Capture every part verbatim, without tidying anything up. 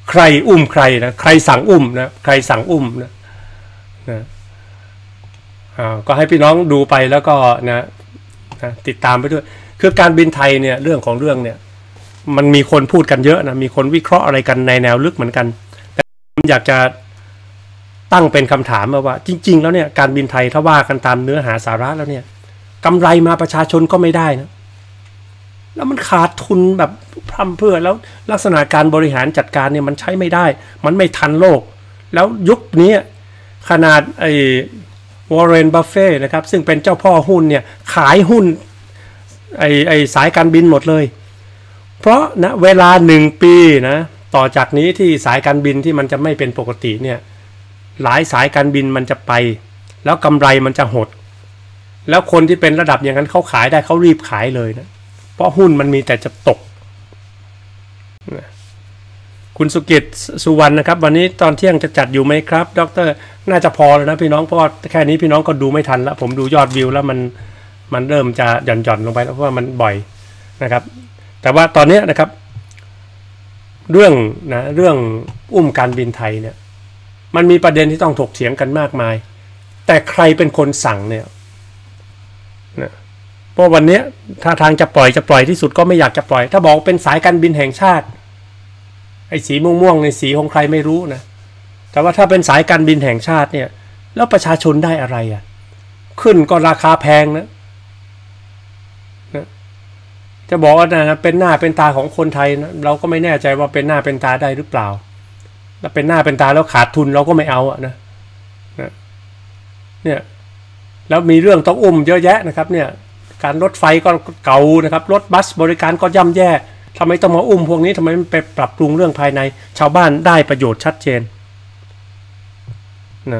ใครอุ้มใครนะใครสั่งอุ้มนะใครสั่งอุ้มนะนะอ่าก็ให้พี่น้องดูไปแล้วก็นะนะติดตามไปด้วยคือการบินไทยเนี่ยเรื่องของเรื่องเนี่ยมันมีคนพูดกันเยอะนะมีคนวิเคราะห์อะไรกันในแนวลึกเหมือนกันแต่ผมอยากจะตั้งเป็นคำถามว่าจริงๆแล้วเนี่ยการบินไทยถ้าว่ากันตามเนื้อหาสาระแล้วเนี่ยกำไรมาประชาชนก็ไม่ได้นะแล้วมันขาดทุนแบบพร่ำเพรื่อแล้วลักษณะการบริหารจัดการเนี่ยมันใช้ไม่ได้มันไม่ทันโลกแล้วยุคนี้ขนาดไอ้วอร์เรน บัฟเฟ่นะครับซึ่งเป็นเจ้าพ่อหุ้นเนี่ยขายหุ้นไอ้ไอ้สายการบินหมดเลยเพราะนะเวลาหนึ่งปีนะต่อจากนี้ที่สายการบินที่มันจะไม่เป็นปกติเนี่ยหลายสายการบินมันจะไปแล้วกำไรมันจะหดแล้วคนที่เป็นระดับอย่างนั้นเขาขายได้เขารีบขายเลยนะเพราะหุ้นมันมีแต่จะตกคุณสุกิจสุวรรณนะครับวันนี้ตอนเที่ยงจะจัดอยู่ไหมครับดร.น่าจะพอแล้วนะพี่น้องเพราะว่าแค่นี้พี่น้องก็ดูไม่ทันแล้วผมดูยอดวิวแล้วมันมันเริ่มจะหย่อนหย่อนลงไปแล้วเพราะว่ามันบ่อยนะครับแต่ว่าตอนนี้นะครับเรื่องนะเรื่องอุ้มการบินไทยเนี่ยมันมีประเด็นที่ต้องถกเถียงกันมากมายแต่ใครเป็นคนสั่งเนี่ยนะเพราะวันนี้ถ้าทางจะปล่อยจะปล่อยที่สุดก็ไม่อยากจะปล่อยถ้าบอกเป็นสายการบินแห่งชาติไอ้สีม่วงๆในสีของใครไม่รู้นะแต่ว่าถ้าเป็นสายการบินแห่งชาติเนี่ยแล้วประชาชนได้อะไรอ่ะขึ้นก็ราคาแพงนะนะจะบอกว่านะเป็นหน้าเป็นตาของคนไทยนะเราก็ไม่แน่ใจว่าเป็นหน้าเป็นตาได้หรือเปล่าแล้วเป็นหน้าเป็นตาแล้วขาดทุนเราก็ไม่เอาอ่ะนะนะเนี่ยแล้วมีเรื่องต้องอุ้มเยอะแยะนะครับเนี่ยการรถไฟก็เก่านะครับรถบัสบริการก็ย่ำแย่ทำไมต้องมาอุ้มพวกนี้ทำไมไม่ไปปรับปรุงเรื่องภายในชาวบ้านได้ประโยชน์ชัดเจนนะ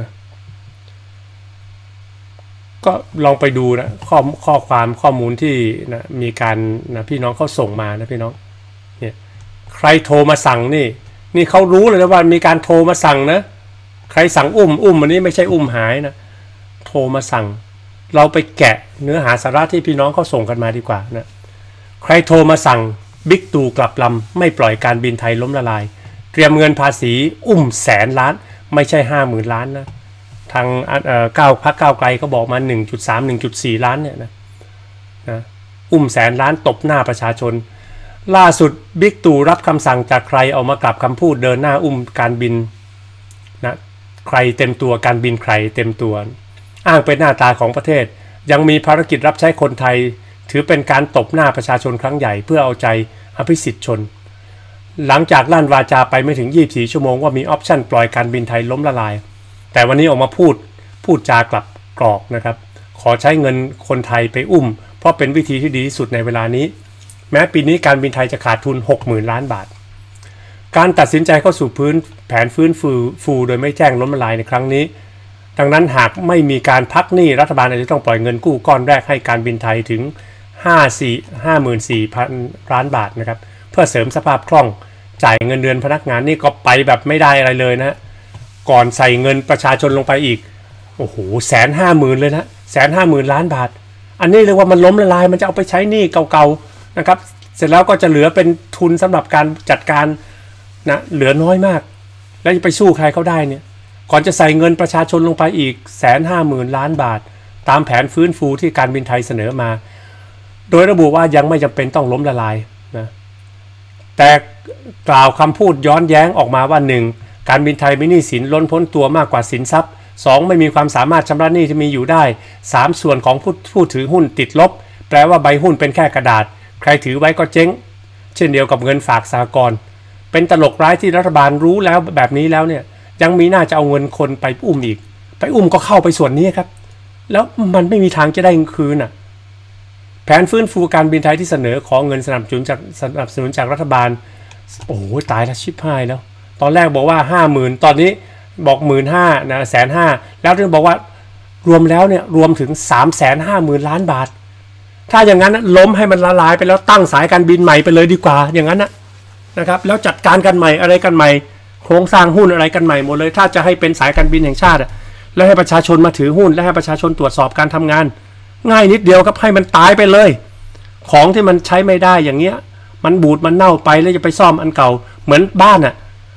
ก็ลองไปดูนะข้อข้อความข้อมูลที่นะมีการนะพี่น้องเขาส่งมานะพี่น้องเนี่ยใครโทรมาสั่งนี่นี่เขารู้เลยนะว่ามีการโทรมาสั่งนะใครสั่งอุ้มอุ้มอันนี้ไม่ใช่อุ้มหายนะโทรมาสั่งเราไปแกะเนื้อหาสาระที่พี่น้องเขาส่งกันมาดีกว่านะใครโทรมาสั่งบิ๊กตู่กลับลำไม่ปล่อยการบินไทยล้มละลายเตรียมเงินภาษีอุ้มแสนล้านไม่ใช่ห้าหมื่นล้านนะทางเก้าพักเก้าไกลก็บอกมา หนึ่งจุดสาม หนึ่งจุดสี่ ล้านเนี่ยนะนะอุ้มแสนล้านตบหน้าประชาชนล่าสุดบิ๊กตู่รับคำสั่งจากใครเอามากลับคำพูดเดินหน้าอุ้มการบินนะใครเต็มตัวการบินใครเต็มตัวอ้างเป็นหน้าตาของประเทศยังมีภารกิจรับใช้คนไทยถือเป็นการตบหน้าประชาชนครั้งใหญ่เพื่อเอาใจอภิสิทธิชนหลังจากลั่นวาจาไปไม่ถึงยี่สิบสี่ชั่วโมงว่ามีออปชั่นปล่อยการบินไทยล้มละลายแต่วันนี้ออกมาพูดพูดจากลับกรอกนะครับขอใช้เงินคนไทยไปอุ้มเพราะเป็นวิธีที่ดีที่สุดในเวลานี้แม้ปีนี้การบินไทยจะขาดทุน หกหมื่น ล้านบาทการตัดสินใจเข้าสู่พื้นแผนฟื้นฟูฟูโดยไม่แจ้งล้มละลายในครั้งนี้ดังนั้นหากไม่มีการพักหนี้รัฐบาลอาจจะต้องปล่อยเงินกู้ก้อนแรกให้การบินไทยถึง ห้าหมื่นสี่พัน ล้านบาทนะครับเพื่อเสริมสภาพคล่องจ่ายเงินเดือนพนักงานนี่ก็ไปแบบไม่ได้อะไรเลยนะก่อนใส่เงินประชาชนลงไปอีกโอ้โหแสนห้าหมื่นเลยนะแสนห้าหมื่นล้านบาทอันนี้เรียกว่ามันล้มละลายมันจะเอาไปใช้หนี้เก่าๆนะครับเสร็จแล้วก็จะเหลือเป็นทุนสำหรับการจัดการนะเหลือน้อยมากแล้วจะไปสู้ใครเขาได้เนี่ยก่อนจะใส่เงินประชาชนลงไปอีกแสนห้าหมื่นล้านบาทตามแผนฟื้นฟูที่การบินไทยเสนอมาโดยระบุว่ายังไม่จำเป็นต้องล้มละลายนะแต่กล่าวคำพูดย้อนแย้งออกมาว่าหนึ่งการบินไทยมีหนี้สินล้นพ้นตัวมากกว่าสินทรัพย์สองไม่มีความสามารถชำระหนี้ที่มีอยู่ได้สามส่วนของผู้ผู้ถือหุ้นติดลบแปลว่าใบหุ้นเป็นแค่กระดาษใครถือไว้ก็เจ๊งเช่นเดียวกับเงินฝากสหกรณ์เป็นตลกร้ายที่รัฐบาลรู้แล้วแบบนี้แล้วเนี่ยยังมีน่าจะเอาเงินคนไปอุ้มอีกไปอุ้มก็เข้าไปส่วนนี้ครับแล้วมันไม่มีทางจะได้คืนอ่ะแผนฟื้นฟูการบินไทยที่เสนอขอเงินสนับสนุนจากสนับสนุนจากรัฐบาลโอ้โหตายแล้วชิบหายแล้วตอนแรกบอกว่าห้าหมื่นตอนนี้บอกหมื่นห้านะแสนห้าแล้วถึงบอกว่ารวมแล้วเนี่ยรวมถึงสามแสนห้าหมื่นล้านบาทถ้าอย่างนั้นล้มให้มันละลายไปแล้วตั้งสายการบินใหม่ไปเลยดีกว่าอย่างนั้นนะนะครับแล้วจัดการกันใหม่อะไรกันใหม่โครงสร้างหุ้นอะไรกันใหม่หมดเลยถ้าจะให้เป็นสายการบินแห่งชาติแล้วให้ประชาชนมาถือหุ้นและให้ประชาชนตรวจสอบการทำงานง่ายนิดเดียวครับให้มันตายไปเลยของที่มันใช้ไม่ได้อย่างเงี้ยมันบูดมันเน่าไปแล้วจะไปซ่อมอันเก่าเหมือนบ้านอ่ะ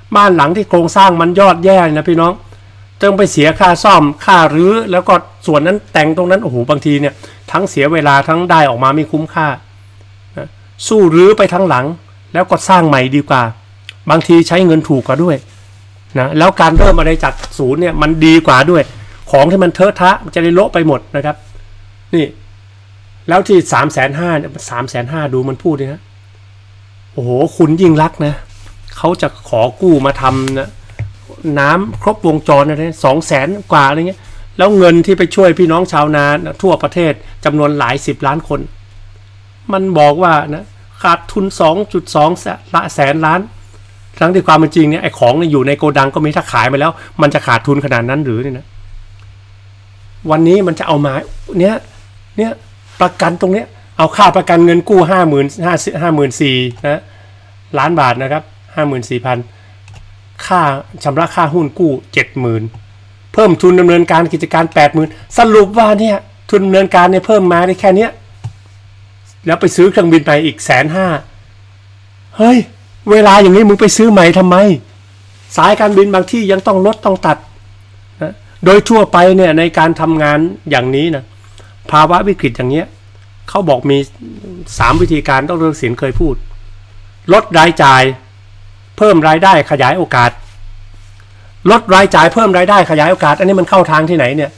บ้านหลังที่โครงสร้างมันยอดแย่นะพี่น้องต้องไปเสียค่าซ่อมค่ารื้อแล้วก็ส่วนนั้นแต่งตรงนั้นโอ้โหบางทีเนี่ยทั้งเสียเวลาทั้งได้ออกมาไม่คุ้มค่านะสู้รื้อไปทั้งหลังแล้วก็สร้างใหม่ดีกว่าบางทีใช้เงินถูกกว่าด้วยนะแล้วการเริ่มอะไรจากศูนย์เนี่ยมันดีกว่าด้วยของที่มันเทอะทะมันจะได้โละไปหมดนะครับนี่แล้วที่สามแสนห้าเนี่ยสามแสนห้าดูมันพูดเลยนะโอ้โหคุณยิ่งรักนะเขาจะขอกู้มาทำนะน้ำครบวงจรนะสองแสนกว่าอะไรเงี้ยแล้วเงินที่ไปช่วยพี่น้องชาวนาทั่วประเทศจำนวนหลายสิบล้านคนมันบอกว่านะขาดทุน สองจุดสอง แสนล้านทั้งที่ความเป็นจริงเนี่ยไอ้ของเนี่ยอยู่ในโกดังก็มีถ้าขายไปแล้วมันจะขาดทุนขนาดนั้นหรือเนี่ยนะวันนี้มันจะเอามาเนี้ยเนี่ยประกันตรงเนี้ยเอาค่าประกันเงินกู้ห้าหมื่นห้าห้าหมื่นสี่นะล้านบาทนะครับห้าหมื่นสี่พันค่าชำระค่าหุ้นกู้เจ็ดหมื่นเพิ่มทุนดำเนินการกิจการแปดหมื่นสรุปว่าเนี่ยทุนดำเนินการเนี่ยเพิ่มมาได้แค่เนี้ยแล้วไปซื้อเครื่องบินไปอีกแสนห้าเฮ้ยเวลาอย่างนี้มึงไปซื้อใหม่ทำไมสายการบินบางที่ยังต้องลดต้องตัดนะโดยทั่วไปเนี่ยในการทำงานอย่างนี้นะภาวะวิกฤตอย่างเงี้ยเขาบอกมีสามวิธีการดร.ศิลป์เคยพูดลดรายจ่ายเพิ่มรายได้ขยายโอกาสลดรายจ่ายเพิ่มรายได้ขยายโอกาสอันนี้มันเข้าทางที่ไหนเนี่ย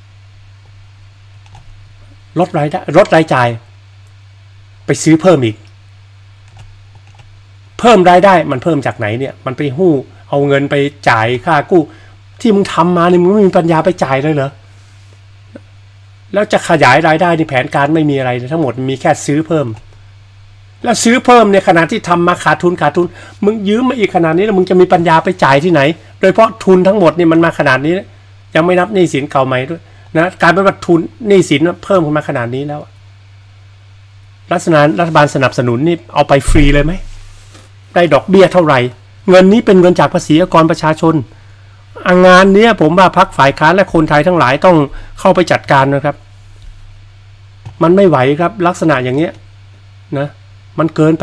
ลดรายได้ลดรายจ่ายไปซื้อเพิ่มอีกเพิ่มรายได้มันเพิ่มจากไหนเนี่ยมันไปหู้เอาเงินไปจ่ายค่ากู้ที่มึงทำมาเนี่ยมึงไม่มีปัญญาไปจ่ายเลยเหรอแล้วจะขยายรายได้ในแผนการไม่มีอะไรทั้งหมดมีแค่ซื้อเพิ่มแล้วซื้อเพิ่มในขณะที่ทำมาขาดทุนขาดทุนมึงยืมมาอีกขนาดนี้แล้วมึงจะมีปัญญาไปจ่ายที่ไหนโดยเฉพาะทุนทั้งหมดนี่มันมาขนาดนี้ยังไม่นับหนี้สินเก่าใหม่ด้วยนะการเป็นว่าทุนหนี้สินเพิ่มขึ้นมาขนาดนี้แล้วรัฐบาลรัฐบาลสนับสนุนนี่เอาไปฟรีเลยไหมได้ดอกเบี้ยเท่าไหร่เงินนี้เป็นเงินจากภาษีอากรประชาชนงานนี้ผมว่าพรรคฝ่ายค้านและคนไทยทั้งหลายต้องเข้าไปจัดการนะครับมันไม่ไหวครับลักษณะอย่างเนี้ยนะมันเกินไป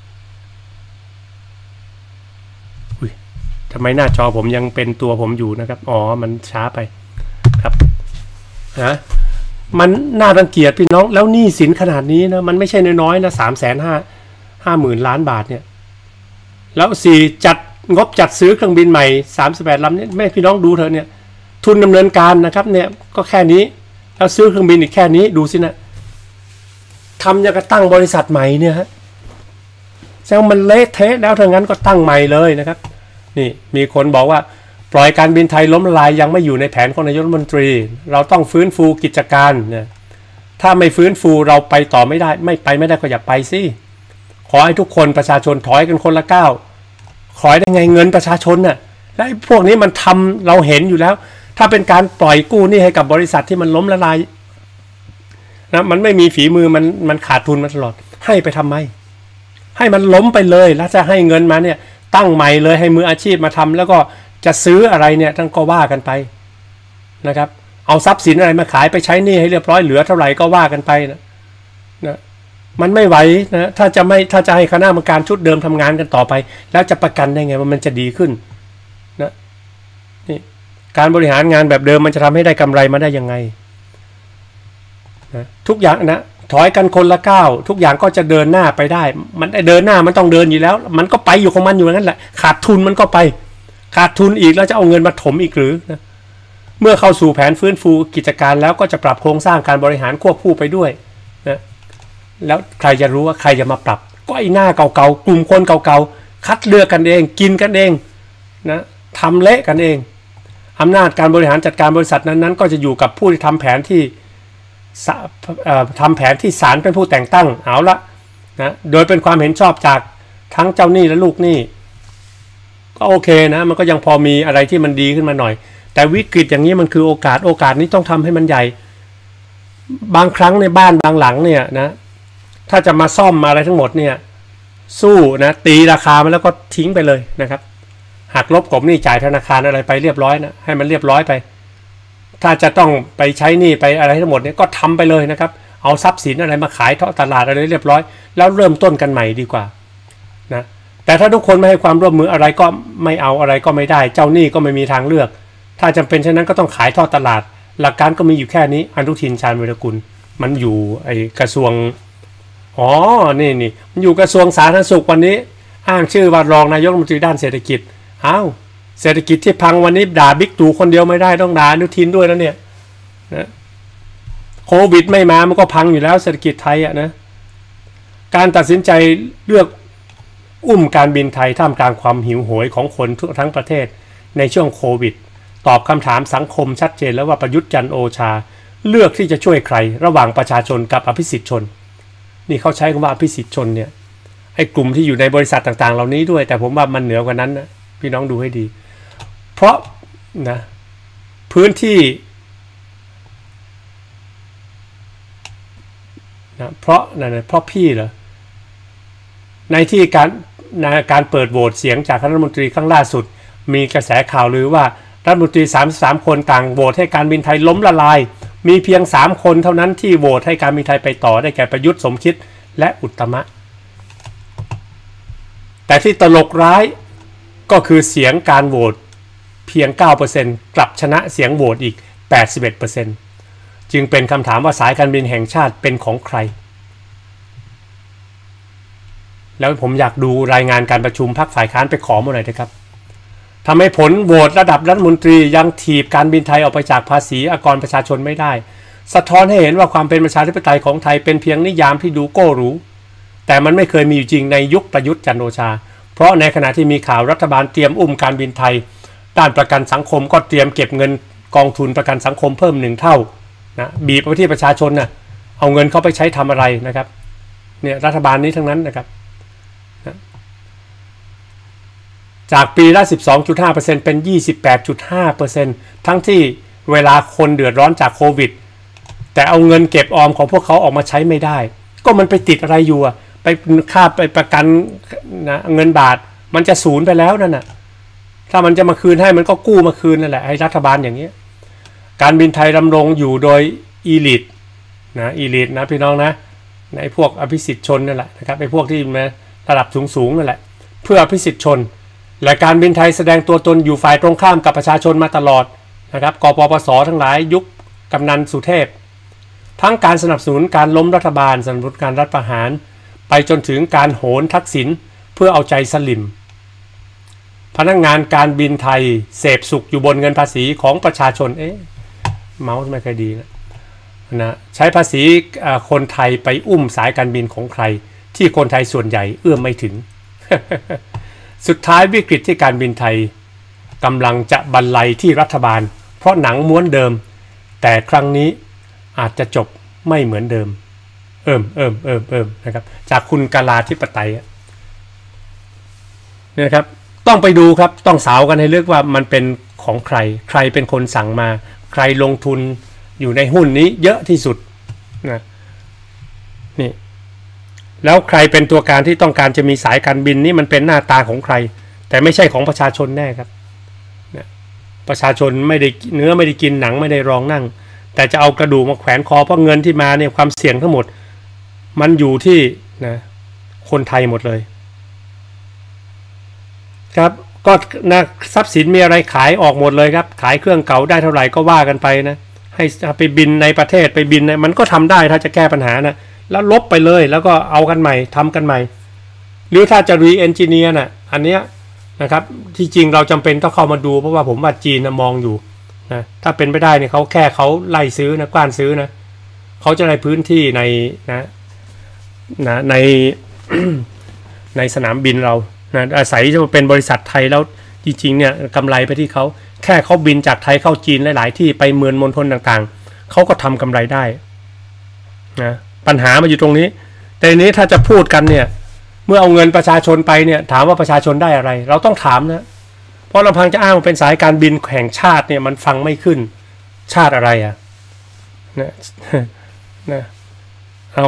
อุ้ยทำไมหน้าจอผมยังเป็นตัวผมอยู่นะครับอ๋อมันช้าไปครับนะมันน่ารังเกียจพี่น้องแล้วหนี้สินขนาดนี้นะมันไม่ใช่น้อยๆนะสามแสนห้าห้าหมื่นล้านบาทเนี่ยแล้วสี่จัดงบจัดซื้อเครื่องบินใหม่สามสิบแปดลำเนี่ยแม่พี่น้องดูเถอะเนี่ยทุนดำเนินการนะครับเนี่ยก็แค่นี้แล้วซื้อเครื่องบินอีกแค่นี้ดูสินะทำอย่างกระตั้งบริษัทใหม่เนี่ยฮะแสดงมันเละเทะแล้วถ้างั้นก็ตั้งใหม่เลยนะครับนี่มีคนบอกว่าปล่อยการบินไทยล้มละลายยังไม่อยู่ในแผนของนายกรัฐมนตรีเราต้องฟื้นฟูกิจการเนี่ยถ้าไม่ฟื้นฟูเราไปต่อไม่ได้ไม่ไปไม่ได้ก็อย่าไปสิขอให้ทุกคนประชาชนถอยกันคนละก้าวขอได้ไงเงินประชาชนน่ะและพวกนี้มันทำเราเห็นอยู่แล้วถ้าเป็นการปล่อยกู้นี่ให้กับบริษัทที่มันล้มละลายนะมันไม่มีฝีมือมันมันขาดทุนมาตลอดให้ไปทำไมให้มันล้มไปเลยแล้วจะให้เงินมาเนี่ยตั้งใหม่เลยให้มืออาชีพมาทำแล้วก็จะซื้ออะไรเนี่ยทั้งก็ว่ากันไปนะครับเอาทรัพย์สินอะไรมาขายไปใช้หนี้ให้เรียบร้อยเหลือเท่าไหร่ก็ว่ากันไปนะนะมันไม่ไหวนะถ้าจะไม่ถ้าจะให้คณะกรรมการชุดเดิมทำงานกันต่อไปแล้วจะประกันได้ไงว่ามันจะดีขึ้นนะนี่การบริหารงานแบบเดิมมันจะทำให้ได้กำไรมาได้ยังไงนะทุกอย่างนะถอยกันคนละก้าวทุกอย่างก็จะเดินหน้าไปได้มันเดินหน้ามันต้องเดินอยู่แล้วมันก็ไปอยู่ของมันอยู่อย่างนั้นแหละขาดทุนมันก็ไปขาดทุนอีกแล้วจะเอาเงินมาถมอีกหรือนะเมื่อเข้าสู่แผนฟื้นฟูกิจการแล้วก็จะปรับโครงสร้างการบริหารควบคู่ไปด้วยนะแล้วใครจะรู้ว่าใครจะมาปรับก็ไอ้หน้าเก่าๆกลุ่มคนเก่าๆคัดเลือกกันเองกินกันเองนะทำเละกันเองอำนาจการบริหารจัดการบริษัทนั้นๆก็จะอยู่กับผู้ที่ทำแผนที่ทำแผนที่ศาลเป็นผู้แต่งตั้งเอาละนะโดยเป็นความเห็นชอบจากทั้งเจ้าหนี้และลูกหนี้ก็โอเคนะมันก็ยังพอมีอะไรที่มันดีขึ้นมาหน่อยแต่วิกฤตอย่างนี้มันคือโอกาสโอกาสนี้ต้องทำให้มันใหญ่บางครั้งในบ้านบางหลังเนี่ยนะถ้าจะมาซ่อมมาอะไรทั้งหมดเนี่ยสู้นะตีราคามันแล้วก็ทิ้งไปเลยนะครับหักลบกบหนี้จ่ายธนาคารอะไรไปเรียบร้อยนะให้มันเรียบร้อยไปถ้าจะต้องไปใช้หนี้ไปอะไรทั้งหมดเนี่ยก็ทำไปเลยนะครับเอาทรัพย์สินอะไรมาขายทอดตลาดอะไรเรียบร้อยแล้วเริ่มต้นกันใหม่ดีกว่านะแต่ถ้าทุกคนไม่ให้ความร่วมมืออะไรก็ไม่เอาอะไรก็ไม่ได้เจ้าหนี้ก็ไม่มีทางเลือกถ้าจำเป็นเช่นนั้นก็ต้องขายทอดตลาดหลักการก็มีอยู่แค่นี้อนุทินชาญวีรกุลมันอยู่ไอกระทรวงอ๋อนี่นี่มันอยู่กระทรวงสาธารณสุขวันนี้อ้างชื่อว่ารองนายกรัฐมนตรีด้านเศรษฐกิจอ้าวเศรษฐกิจที่พังวันนี้ด่าบิ๊กตู่คนเดียวไม่ได้ต้องด่าอนุทินด้วยนะเนี่ยนะโควิดไม่มามันก็พังอยู่แล้วเศรษฐกิจไทยอ่ะนะการตัดสินใจเลือกอุ้มการบินไทยท่ามกลางความหิวโหยของคนทั่วทั้งประเทศในช่วงโควิดตอบคำถามสังคมชัดเจนแล้วว่าประยุทธ์จันทร์โอชาเลือกที่จะช่วยใครระหว่างประชาชนกับอภิสิทธิชนนี่เขาใช้คำว่าอภิสิทธิชนเนี่ยไอ้กลุ่มที่อยู่ในบริษัทต่างๆเหล่านี้ด้วยแต่ผมว่ามันเหนือกว่านั้นนะพี่น้องดูให้ดีเพราะนะพื้นที่นะเพราะนะเพราะพี่เหรอในที่การนะการเปิดโหวตเสียงจากรัฐมนตรีครั้งล่าสุดมีกระแสข่าวลือว่ารัฐมนตรีสามสิบสามคนต่างโหวตให้การบินไทยล้มละลายมีเพียงสามคนเท่านั้นที่โหวตให้การบินไทยไปต่อได้แก่ประยุทธ์สมคิดและอุตตมะแต่ที่ตลกร้ายก็คือเสียงการโหวตเพียง เก้าเปอร์เซ็นต์ กลับชนะเสียงโหวตอีก แปดสิบเอ็ดเปอร์เซ็นต์ จึงเป็นคำถามว่าสายการบินแห่งชาติเป็นของใครแล้วผมอยากดูรายงานการประชุมพรรคฝ่ายค้านไปขอมาหน่อยนะครับทำให้ผลโหวตระดับรัฐมนตรียังถีบการบินไทยออกไปจากภาษีอากรประชาชนไม่ได้สะท้อนให้เห็นว่าความเป็นประชาธิปไตยของไทยเป็นเพียงนิยามที่ดูโก้หรูแต่มันไม่เคยมีอยู่จริงในยุคประยุทธ์จันทร์โอชาเพราะในขณะที่มีข่าวรัฐบาลเตรียมอุ้มการบินไทยด้านประกันสังคมก็เตรียมเก็บเงินกองทุนประกันสังคมเพิ่มหนึ่งเท่านะบีบไปที่ประชาชนนะเอาเงินเขาไปใช้ทำอะไรนะครับเนี่ยรัฐบาลนี้ทั้งนั้นนะครับจากปีละ สิบสองจุดห้าเปอร์เซ็นต์ เป็น ยี่สิบแปดจุดห้าเปอร์เซ็นต์ ทั้งที่เวลาคนเดือดร้อนจากโควิดแต่เอาเงินเก็บออมของพวกเขาออกมาใช้ไม่ได้ก็มันไปติดอะไรอยู่อะไปค่าไปประกันนะเงินบาทมันจะศูนย์ไปแล้วนั่นน่ะถ้ามันจะมาคืนให้มันก็กู้มาคืนนั่นแหละให้รัฐบาลอย่างนี้การบินไทยดำรงอยู่โดยอีลิทนะอีลิทนะพี่น้องนะในพวกอภิสิทธิชนนั่นแหละนะครับไอ้พวกที่มาระดับสูงๆนั่นแหละเพื่ออภิสิทธิชนและการบินไทยแสดงตัวตนอยู่ฝ่ายตรงข้ามกับประชาชนมาตลอดนะครับกปปสทั้งหลายยุคกำนันสุเทพทั้งการสนับสนุนการล้มรัฐบาลสนับสนุนการรัฐประหารไปจนถึงการโหนทักษิณเพื่อเอาใจสลิมพนักงานการบินไทยเสพสุขอยู่บนเงินภาษีของประชาชนเอ๊ะเมาส์ไม่ค่อยดีนะนะใช้ภาษีคนไทยไปอุ้มสายการบินของใครที่คนไทยส่วนใหญ่เอื้อมไม่ถึง สุดท้ายวิกฤตที่การบินไทยกำลังจะบรรลัยที่รัฐบาลเพราะหนังม้วนเดิมแต่ครั้งนี้อาจจะจบไม่เหมือนเดิมเอิ่มเอิ่มเอิ่มเอิ่มนะครับจากคุณกาลาธิปไตยเนี่ยครับต้องไปดูครับต้องสาวกันให้เลือกว่ามันเป็นของใครใครเป็นคนสั่งมาใครลงทุนอยู่ในหุ้นนี้เยอะที่สุดนะนี่แล้วใครเป็นตัวการที่ต้องการจะมีสายการบินนี่มันเป็นหน้าตาของใครแต่ไม่ใช่ของประชาชนแน่ครับนะประชาชนไม่ได้เนื้อไม่ได้กินหนังไม่ได้รองนั่งแต่จะเอากระดูกมาแขวนคอเพราะเงินที่มาเนี่ยความเสี่ยงทั้งหมดมันอยู่ที่นะคนไทยหมดเลยครับก็นะทรัพย์สินมีอะไรขายออกหมดเลยครับขายเครื่องเก่าได้เท่าไหร่ก็ว่ากันไปนะให้ไปบินในประเทศไปบินมันก็ทำได้ถ้าจะแก้ปัญหานะแล้วลบไปเลยแล้วก็เอากันใหม่ทำกันใหม่หรือถ้าจะรีเอนจิเนียร์น่ะอันเนี้ยนะครับที่จริงเราจำเป็นต้องเข้ามาดูเพราะว่าผมว่าจีนนะมองอยู่นะถ้าเป็นไปได้เนี่ยเขาแค่เขาไล่ซื้อนะกว้านซื้อนะเขาจะในพื้นที่ในนะนะใน ในสนามบินเรานะอาศัยจะเป็นบริษัทไทยแล้วจริงๆเนี่ยกำไรไปที่เขาแค่เขาบินจากไทยเข้าจีนหลายๆที่ไปเมืองมณฑลต่างๆเขาก็ทำกำไรได้นะปัญหามาอยู่ตรงนี้แต่นี้ถ้าจะพูดกันเนี่ยเมื่อเอาเงินประชาชนไปเนี่ยถามว่าประชาชนได้อะไรเราต้องถามนะเพราะลำพังจะอ้างว่าเป็นสายการบินแห่งชาติเนี่ยมันฟังไม่ขึ้นชาติอะไรอ่ะนะนะเอา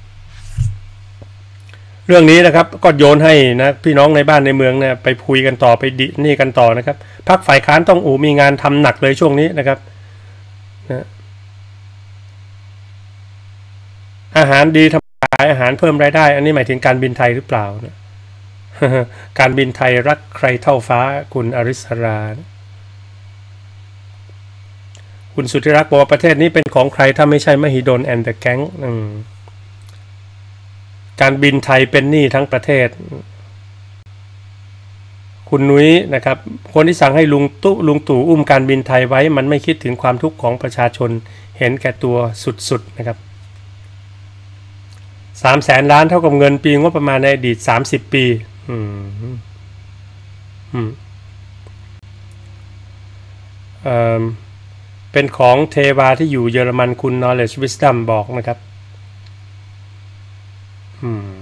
เรื่องนี้นะครับก็โยนให้นะพี่น้องในบ้านในเมืองเนี่ยไปคุยกันต่อไปดินี่กันต่อนะครับพรรคฝ่ายค้านต้องอูมีงานทำหนักเลยช่วงนี้นะครับนะอาหารดีทำขายอาหารเพิ่มรายได้อันนี้หมายถึงการบินไทยหรือเปล่านะการบินไทยรักใครเท่าฟ้าคุณอริสราคุณสุธิรักษ์บอกว่าประเทศนี้เป็นของใครถ้าไม่ใช่มหิดลแอนด์เดอะแก๊งการบินไทยเป็นหนี้ทั้งประเทศคุณนุ้ยนะครับคนที่สั่งให้ลุงตุลุงตู่อุ้มการบินไทยไว้มันไม่คิดถึงความทุกข์ของประชาชนเห็นแก่ตัวสุดๆนะครับสามแสนล้านเท่ากับเงินปีงบประมาณในอดีตสามสิบปีอืมอืมเอ่อเป็นของเทวาที่อยู่เยอรมันคุณ Knowledge Wisdom บอกนะครับอืม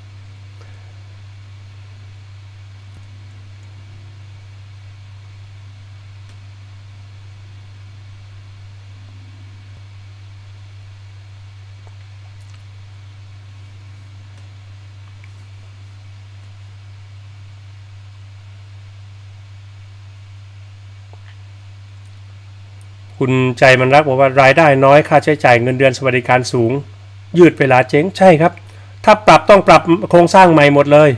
คุณใจมันรักบอกว่ารายได้น้อยค่าใช้จ่ายเงินเดือนสวัสดิการสูงยืดเวลาเจ๊งใช่ครับถ้าปรับต้องปรับโครงสร้างใหม่หมดเลย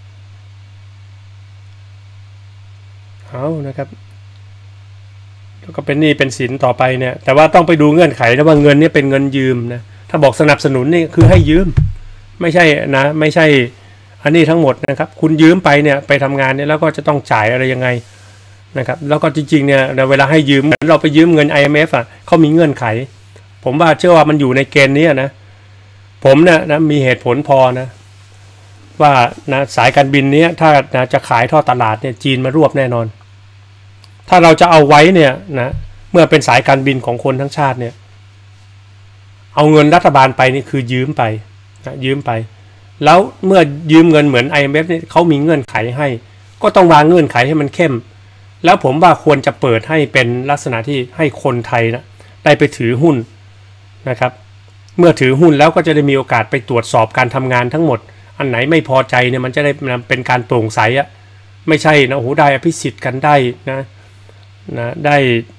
เอานะครับแล้วก็เป็นหนี้เป็นสินต่อไปเนี่ยแต่ว่าต้องไปดูเงื่อนไขนะว่าเงินนี้เป็นเงินยืมนะถ้าบอกสนับสนุนนี่คือให้ยืมไม่ใช่นะไม่ใช่อันนี้ทั้งหมดนะครับคุณยืมไปเนี่ยไปทำงานเนี่ยแล้วก็จะต้องจ่ายอะไรยังไงนะครับแล้วก็จริงๆเนี่ยเวลาให้ยืมเราไปยืมเงิน ไอ เอ็ม เอฟ อ่ะเขามีเงื่อนไขผมว่าเชื่อว่ามันอยู่ในเกณฑ์นี้นะผมเนี่ยนะมีเหตุผลพอนะว่านะสายการบินนี้ถ้านะจะขายทอดตลาดเนี่ยจีนมารวบแน่นอนถ้าเราจะเอาไว้เนี่ยนะเมื่อเป็นสายการบินของคนทั้งชาติเนี่ยเอาเงินรัฐบาลไปนี่คือยืมไปนะยืมไปแล้วเมื่อยืมเงินเหมือน ไอ เอ็ม เอฟ เนี่ยเขามีเงื่อนไขให้ก็ต้องวางเงื่อนไขให้มันเข้มแล้วผมว่าควรจะเปิดให้เป็นลักษณะที่ให้คนไทยนะได้ไปถือหุ้นนะครับเมื่อถือหุ้นแล้วก็จะได้มีโอกาสไปตรวจสอบการทำงานทั้งหมดอันไหนไม่พอใจเนี่ยมันจะได้เป็นการโปร่งใสอะไม่ใช่นะโอ้โหได้อภิสิทธิ์กันได้นะนะได้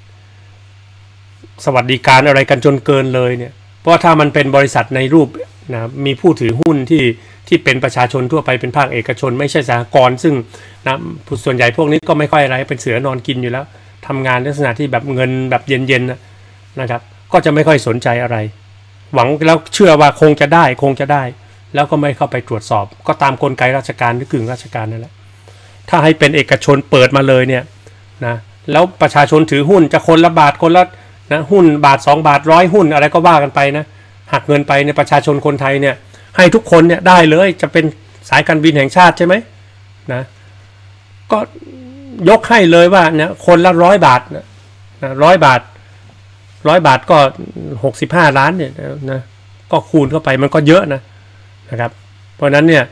สวัสดิการอะไรกันจนเกินเลยเนี่ยเพราะถ้ามันเป็นบริษัทในรูปนะมีผู้ถือหุ้นที่ที่เป็นประชาชนทั่วไปเป็นภาคเอกชนไม่ใช่สหกรณ์ซึ่งนะส่วนใหญ่พวกนี้ก็ไม่ค่อยอะไรเป็นเสือนอนกินอยู่แล้วทำงานลักษณะที่แบบเงินแบบเย็นๆนะครับก็จะไม่ค่อยสนใจอะไรหวังแล้วเชื่อว่าคงจะได้คงจะได้แล้วก็ไม่เข้าไปตรวจสอบก็ตามกลไกราชการหรือกึ่งราชการนั่นแหละถ้าให้เป็นเอกชนเปิดมาเลยเนี่ยนะแล้วประชาชนถือหุ้นจะคนละบาทคนละนะหุ้นบาทสองบาทร้อยหุ้นอะไรก็ว่ากันไปนะหักเงินไปในประชาชนคนไทยเนี่ยให้ทุกคนเนี่ยได้เลยจะเป็นสายการบินแห่งชาติใช่ไหมนะก็ยกให้เลยว่าเนี่ยคนละร้อยบาทนะร้อยบาทร้อยบาทก็หกสิบห้าล้านเนี่ยนะก็คูณเข้าไปมันก็เยอะนะนะครับเพราะนั้นเนี่ย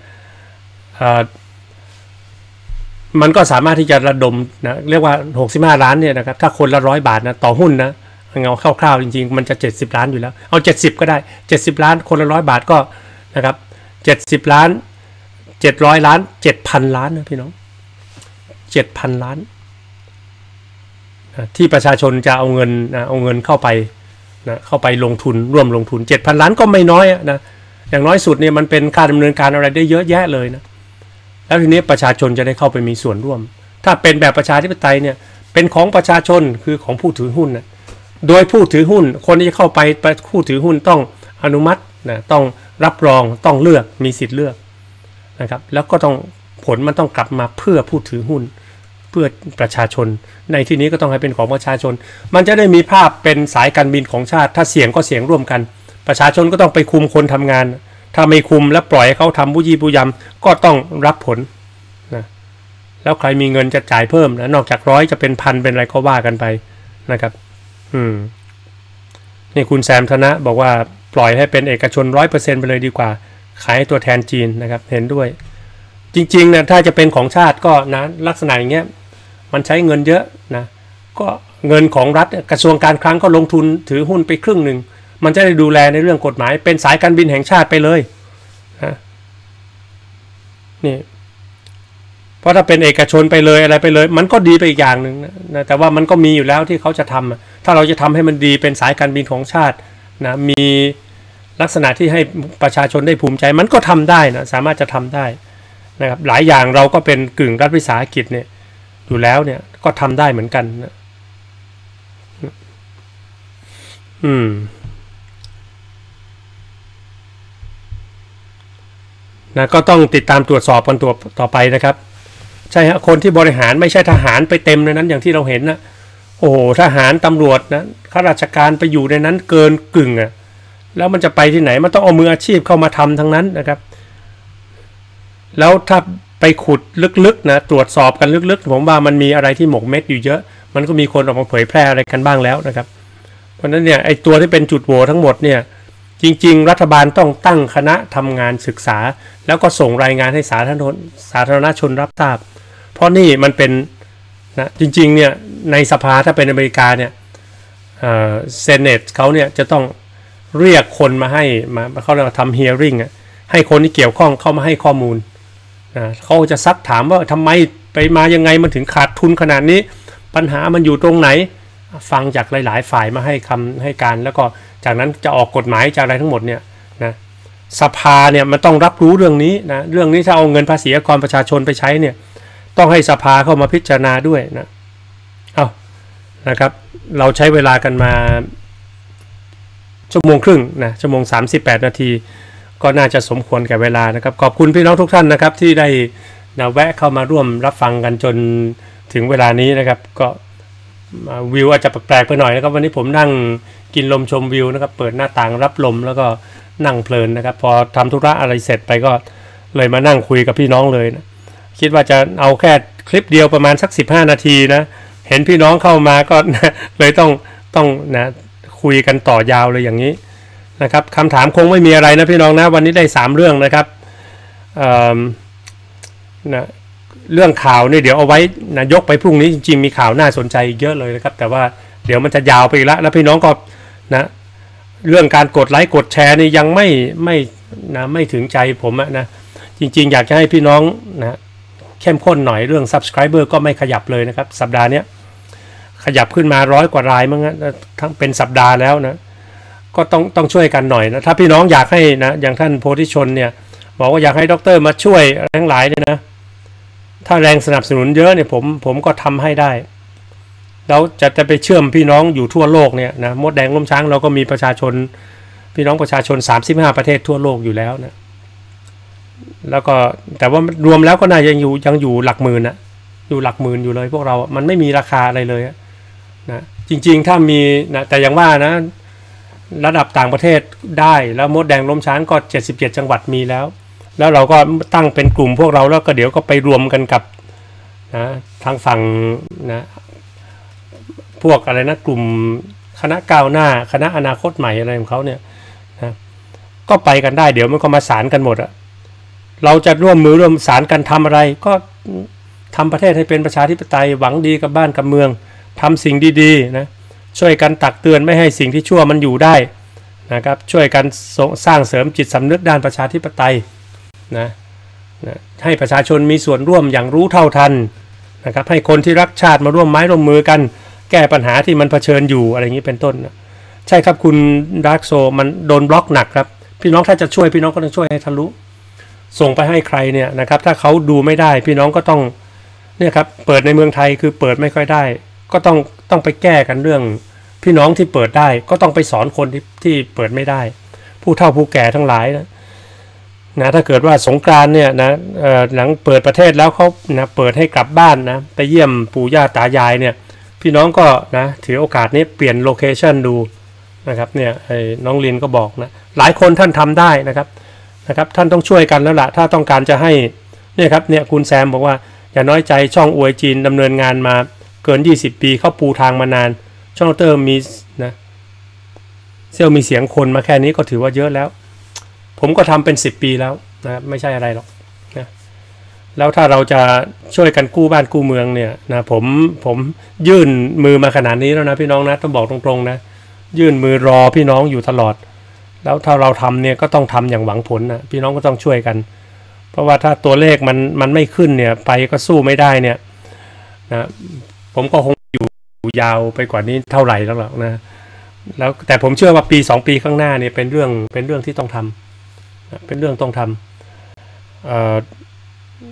มันก็สามารถที่จะระดมนะเรียกว่าหกสิบห้าล้านเนี่ยนะครับถ้าคนละร้อยบาทนะต่อหุ้นนะเงาคร่าวๆจริงๆมันจะเจ็ดสิบล้านอยู่แล้วเอาเจ็ดสิบก็ได้เจ็ดสิบล้านคนละร้อยบาทก็นะครับเจ็ดสิบล้านเจ็ดร้อยล้านเจ็ดพันล้านนะพี่น้องเจ็ดพันล้านที่ประชาชนจะเอาเงินนะเอาเงินเข้าไปนะเข้าไปลงทุนร่วมลงทุน เจ็ดพัน ล้านก็ไม่น้อยนะอย่างน้อยสุดเนี่ยมันเป็นการดำเนินการอะไรได้เยอะแยะเลยนะแล้วทีนี้ประชาชนจะได้เข้าไปมีส่วนร่วมถ้าเป็นแบบประชาธิปไตยเนี่ยเป็นของประชาชนคือของผู้ถือหุ้นนะโดยผู้ถือหุ้นคนที่จะเข้าไปผู้ถือหุ้นต้องอนุมัตินะต้องรับรองต้องเลือกมีสิทธิ์เลือกนะครับแล้วก็ต้องผลมันต้องกลับมาเพื่อผู้ถือหุ้นเพื่อประชาชนในที่นี้ก็ต้องให้เป็นของประชาชนมันจะได้มีภาพเป็นสายการบินของชาติถ้าเสี่ยงก็เสี่ยงร่วมกันประชาชนก็ต้องไปคุมคนทำงานถ้าไม่คุมและปล่อยให้เขาทำบุยี่บุยำก็ต้องรับผลนะแล้วใครมีเงินจะจ่ายเพิ่มนะนอกจากร้อยจะเป็นพันเป็นอะไรก็ว่ากันไปนะครับอืมนี่คุณแซมธนะบอกว่าปล่อยให้เป็นเอกชน ร้อยเปอร์เซ็นต์ ไปเลยดีกว่าขายตัวแทนจีนนะครับเห็นด้วยจริงๆนะถ้าจะเป็นของชาติก็นะลักษณะอย่างเงี้ยมันใช้เงินเยอะนะก็เงินของรัฐกระทรวงการคลังก็ลงทุนถือหุ้นไปครึ่งหนึ่งมันจะได้ดูแลในเรื่องกฎหมายเป็นสายการบินแห่งชาติไปเลยนะนี่เพราะถ้าเป็นเอกชนไปเลยอะไรไปเลยมันก็ดีไปอีกอย่างหนึ่งนะแต่ว่ามันก็มีอยู่แล้วที่เขาจะทำถ้าเราจะทำให้มันดีเป็นสายการบินของชาตินะมีลักษณะที่ให้ประชาชนได้ภูมิใจมันก็ทำได้นะสามารถจะทำได้นะครับหลายอย่างเราก็เป็นกึ่งรัฐวิสาหกิจเนี่ยอยู่แล้วเนี่ยก็ทำได้เหมือนกันนะอืมนะก็ต้องติดตามตรวจสอบกันตัวต่อไปนะครับใช่ฮะคนที่บริหารไม่ใช่ทหารไปเต็มในนั้นอย่างที่เราเห็นนะโอ้โหทหารตำรวจนะข้าราชการไปอยู่ในนั้นเกินกึ่งอ่ะแล้วมันจะไปที่ไหนมันต้องเอามืออาชีพเข้ามาทำทั้งนั้นนะครับแล้วถ้าไปขุดลึกๆนะตรวจสอบกันลึกๆผมว่ามันมีอะไรที่หมกเม็ดอยู่เยอะมันก็มีคนออกมาเผยแพร่อะไรกันบ้างแล้วนะครับเพราะนั้นเนี่ยไอ้ตัวที่เป็นจุดโหว่ทั้งหมดเนี่ยจริงๆรัฐบาลต้องตั้งคณะทำงานศึกษาแล้วก็ส่งรายงานให้สาธารณชนสาธารณชนรับทราบเพราะนี่มันเป็นนะจริงๆเนี่ยในสภาถ้าเป็นอเมริกาเนี่ยเอ่อเซเนตเขาเนี่ยจะต้องเรียกคนมาให้มาเขาเรียกว่าทำ hearing อ่ะให้คนที่เกี่ยวข้องเข้ามาให้ข้อมูลนะเขาจะซักถามว่าทำไมไปมายังไงมันถึงขาดทุนขนาดนี้ปัญหามันอยู่ตรงไหนฟังจากหลายๆฝ่ายมาให้คำให้การแล้วก็จากนั้นจะออกกฎหมายจากอะไรทั้งหมดเนี่ยนะสภาเนี่ยมันต้องรับรู้เรื่องนี้นะเรื่องนี้ถ้าเอาเงินภาษีกรประชาชนไปใช้เนี่ยต้องให้สภาเข้ามาพิจารณาด้วยนะเอานะครับเราใช้เวลากันมาชั่วโมงครึ่งนะชั่วโมงสามสิบแปดนาทีก็น่าจะสมควรแก่เวลานะครับขอบคุณพี่น้องทุกท่านนะครับที่ได้นะแวะเข้ามาร่วมรับฟังกันจนถึงเวลานี้นะครับก็วิวอาจจะแปลกๆไปหน่อยนะครับวันนี้ผมนั่งกินลมชมวิวนะครับเปิดหน้าต่างรับลมแล้วก็นั่งเพลินนะครับพอทำธุระอะไรเสร็จไปก็เลยมานั่งคุยกับพี่น้องเลยนะคิดว่าจะเอาแค่คลิปเดียวประมาณสักสิบห้านาทีนะเห็นพี่น้องเข้ามาก็เลยต้องต้องนะคุยกันต่อยาวเลยอย่างนี้นะครับคำถามคงไม่มีอะไรนะพี่น้องนะวันนี้ได้สามเรื่องนะครับนะเรื่องข่าวนี่เดี๋ยวเอาไว้นะยกไปพรุ่งนี้จริงๆมีข่าวน่าสนใจเยอะเลยนะครับแต่ว่าเดี๋ยวมันจะยาวไปอีกแล้วแล้วพี่น้องก็นะเรื่องการกดไลค์กดแชร์นี่ยังไม่ไม่นะไม่ถึงใจผมนะจริงๆอยากจะให้พี่น้องนะเข้มข้นหน่อยเรื่อง Subscriber ก็ไม่ขยับเลยนะครับสัปดาห์นี้ขยับขึ้นมาร้อยกว่ารายมั้งนะทั้งเป็นสัปดาห์แล้วนะก็ต้องต้องช่วยกันหน่อยนะถ้าพี่น้องอยากให้นะอย่างท่านโพธิชนเนี่ยบอกว่าอยากให้ด็อกเตอร์มาช่วยทั้งหลายเนี่ยนะถ้าแรงสนับสนุนเยอะเนี่ยผมผมก็ทำให้ได้แล้วจะจะไปเชื่อมพี่น้องอยู่ทั่วโลกเนี่ยนะมดแดงล้มช้างเราก็มีประชาชนพี่น้องประชาชนสามสิบห้าประเทศทั่วโลกอยู่แล้วนะแล้วก็แต่ว่ารวมแล้วก็น่ายังอยู่ยังอยู่หลักหมื่นนะอยู่หลักหมื่นอยู่เลยพวกเรามันไม่มีราคาอะไรเลยนะจริงๆถ้ามีนะแต่อย่างว่านะระดับต่างประเทศได้แล้วมดแดงล้มช้างก็เจ็ดสิบเจ็ดจังหวัดมีแล้วแล้วเราก็ตั้งเป็นกลุ่มพวกเราแล้วก็เดี๋ยวก็ไปรวมกันกับนะทางฝั่งนะพวกอะไรนะกลุ่มคณะก้าวหน้าคณะอนาคตใหม่อะไรของเขาเนี่ยนะก็ไปกันได้เดี๋ยวมันก็มาสานกันหมดอะเราจะร่วมมือร่วมสานกันทำอะไรก็ทำประเทศให้เป็นประชาธิปไตยหวังดีกับบ้านกับเมืองทำสิ่งดีๆนะช่วยกันตักเตือนไม่ให้สิ่งที่ชั่วมันอยู่ได้นะครับช่วยกันสร้างเสริมจิตสำนึกด้านประชาธิปไตยนะนะให้ประชาชนมีส่วนร่วมอย่างรู้เท่าทันนะครับให้คนที่รักชาติมาร่วมไม้ร่วมมือกันแก้ปัญหาที่มันเผชิญอยู่อะไรอย่างนี้เป็นต้นนะใช่ครับคุณดาร์กโซมันโดนบล็อกหนักครับพี่น้องถ้าจะช่วยพี่น้องก็ต้องช่วยให้ทะลุส่งไปให้ใครเนี่ยนะครับถ้าเขาดูไม่ได้พี่น้องก็ต้องเนี่ยครับเปิดในเมืองไทยคือเปิดไม่ค่อยได้ก็ต้องต้องไปแก้กันเรื่องพี่น้องที่เปิดได้ก็ต้องไปสอนคนที่ที่เปิดไม่ได้ผู้เฒ่าผู้แก่ทั้งหลายนะนะถ้าเกิดว่าสงกรานต์เนี่ยนะหลังเปิดประเทศแล้วเขานะเปิดให้กลับบ้านนะไปเยี่ยมปู่ย่าตายายเนี่ยพี่น้องก็นะถือโอกาสนี้เปลี่ยนโลเคชันดูนะครับเนี่ยไอ้น้องลินก็บอกนะหลายคนท่านทำได้นะครับนะครับท่านต้องช่วยกันแล้วล่ะถ้าต้องการจะให้เนี่ยครับเนี่ยคุณแซมบอกว่าอย่าน้อยใจช่องอวยจีนดำเนินงานมาเกินยี่สิบปีเข้าปูทางมานานช่องเตอร์มีนะเซี่ยวมีเสียงคนมาแค่นี้ก็ถือว่าเยอะแล้วผมก็ทำเป็นสิบปีแล้วนะไม่ใช่อะไรหรอกนะแล้วถ้าเราจะช่วยกันกู้บ้านกู้เมืองเนี่ยนะผมผมยื่นมือมาขนาดนี้แล้วนะพี่น้องนะต้องบอกตรงๆนะยื่นมือรอพี่น้องอยู่ตลอดแล้วถ้าเราทำเนี่ยก็ต้องทำอย่างหวังผลนะพี่น้องก็ต้องช่วยกันเพราะว่าถ้าตัวเลขมันมันไม่ขึ้นเนี่ยไปก็สู้ไม่ได้เนี่ยนะผมก็คงอยู่ยาวไปกว่านี้เท่าไหร่แล้วหรอกนะแล้วแต่ผมเชื่อว่าปีสองปีข้างหน้าเนี่ยเป็นเรื่องเป็นเรื่องที่ต้องทำเป็นเรื่องต้องทำ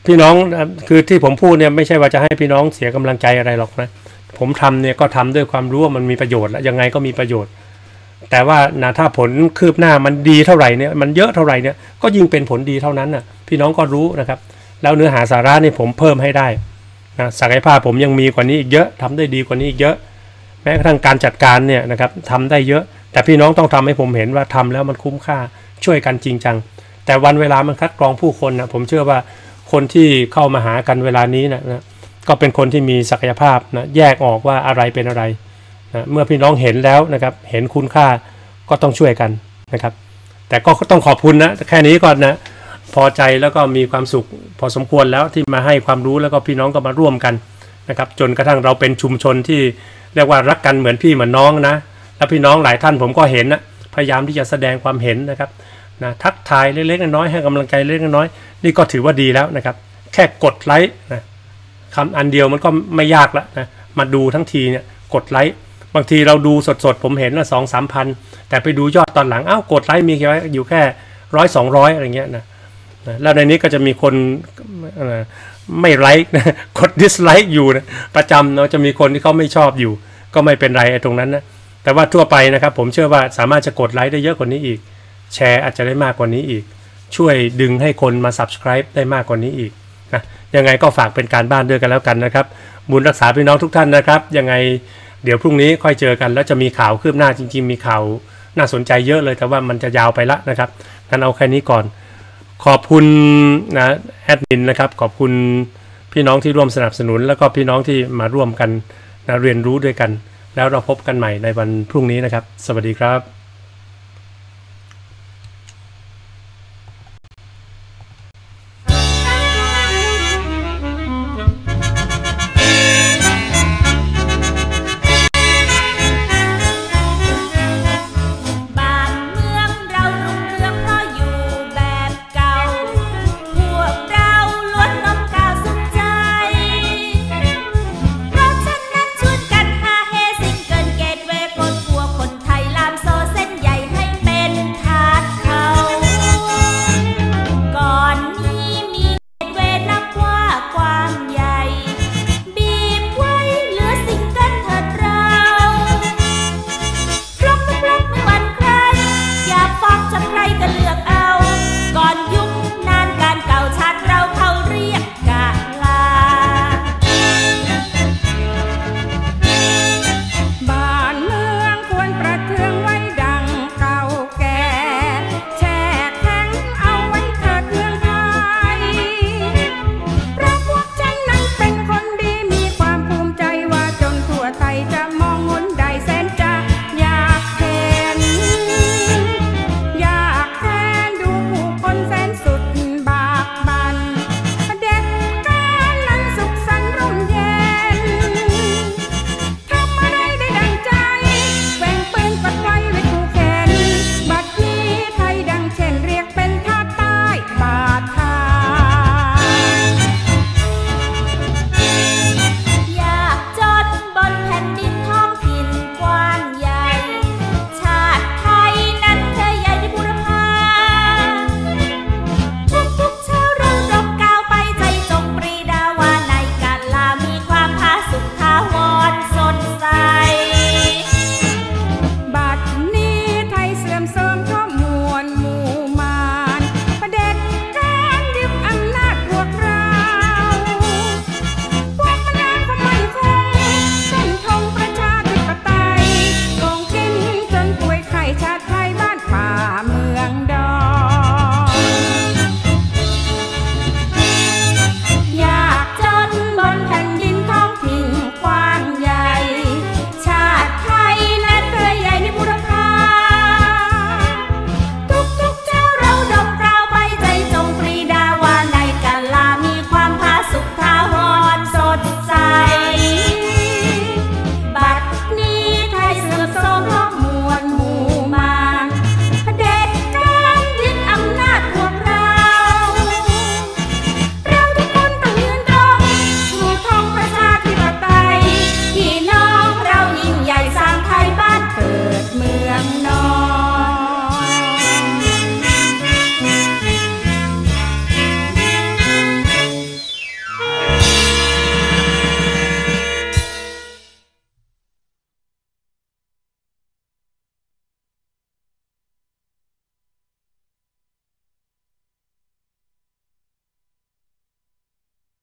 พี่น้องคือที่ผมพูดเนี่ยไม่ใช่ว่าจะให้พี่น้องเสียกำลังใจอะไรหรอกนะผมทำเนี่ยก็ทำด้วยความรู้ว่ามันมีประโยชน์แล้วยังไงก็มีประโยชน์แต่ว่านะถ้าผลคืบหน้ามันดีเท่าไหร่เนี่ยมันเยอะเท่าไหร่เนี่ยก็ยิ่งเป็นผลดีเท่านั้นน่ะพี่น้องก็รู้นะครับแล้วเนื้อหาสาระนี่ผมเพิ่มให้ได้นะศักยภาพผมยังมีกว่านี้อีกเยอะทำได้ดีกว่านี้อีกเยอะแม้กระทั่งการจัดการเนี่ยนะครับทำได้เยอะแต่พี่น้องต้องทำให้ผมเห็นว่าทำแล้วมันคุ้มค่าช่วยกันจริงจังแต่วันเวลามันคัดกรองผู้คนนะผมเชื่อว่าคนที่เข้ามาหากันเวลานี้นะนะก็เป็นคนที่มีศักยภาพนะแยกออกว่าอะไรเป็นอะไรนะเมื่อพี่น้องเห็นแล้วนะครับเห็นคุณค่าก็ต้องช่วยกันนะครับแต่ก็ต้องขอบคุณนะแค่นี้ก่อนนะพอใจแล้วก็มีความสุขพอสมควรแล้วที่มาให้ความรู้แล้วก็พี่น้องก็มาร่วมกันนะครับจนกระทั่งเราเป็นชุมชนที่เรียกว่ารักกันเหมือนพี่เหมือนน้องนะแล้วพี่น้องหลายท่านผมก็เห็นนะพยายามที่จะแสดงความเห็นนะครับนะทักทายเล็กๆน้อยๆให้กำลังใจเล็กๆน้อยๆนี่ก็ถือว่าดีแล้วนะครับแค่กดไลค์นะคำอันเดียวมันก็ไม่ยากแล้วนะมาดูทั้งทีเนี่ยกดไลค์บางทีเราดูสดๆผมเห็นว่าสองสามพันแต่ไปดูยอดตอนหลังอ้าวกดไลค์มีแค่อยู่แค่ร้อยสองร้อยอะไรเงี้ยนะแล้วในนี้ก็จะมีคนไม่ไลค์นะกดดิสไลค์อยู่นะประจำเนาะจะมีคนที่เขาไม่ชอบอยู่ก็ไม่เป็นไรไอ้ตรงนั้นนะแต่ว่าทั่วไปนะครับผมเชื่อว่าสามารถจะกดไลค์ได้เยอะกว่านี้อีกแชร์อาจจะได้มากกว่านี้อีกช่วยดึงให้คนมา Subscribe ได้มากกว่านี้อีกนะยังไงก็ฝากเป็นการบ้านด้วยกันแล้วกันนะครับบุญรักษาพี่น้องทุกท่านนะครับยังไงเดี๋ยวพรุ่งนี้ค่อยเจอกันแล้วจะมีข่าวคืบหน้าจริงๆมีข่าวน่าสนใจเยอะเลยแต่ว่ามันจะยาวไปละนะครับงั้นเอาแค่นี้ก่อนขอบคุณนะแอดมินนะครับขอบคุณพี่น้องที่ร่วมสนับสนุนแล้วก็พี่น้องที่มาร่วมกันนะเรียนรู้ด้วยกันแล้วเราพบกันใหม่ในวันพรุ่งนี้นะครับสวัสดีครับ